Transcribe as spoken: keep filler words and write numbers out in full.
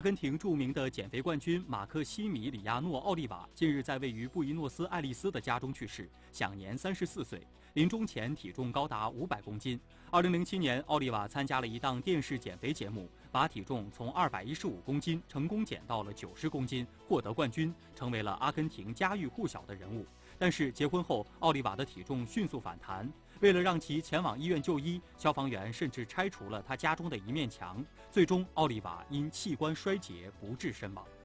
根廷著名的减肥冠军马克西米里亚诺·奥利瓦近日在位于布宜诺斯艾利斯的家中去世，享年三十四岁。临终前体重高达五百公斤。二零零七年，奥利瓦参加了一档电视减肥节目，把体重从二百一十五公斤成功减到了九十公斤，获得冠军，成为了阿根廷家喻户晓的人物。但是结婚后，奥利瓦的体重迅速反弹。为了让其前往医院就医，消防员甚至拆除了他家中的一面墙。最终，奥利瓦因器官衰竭不治身亡。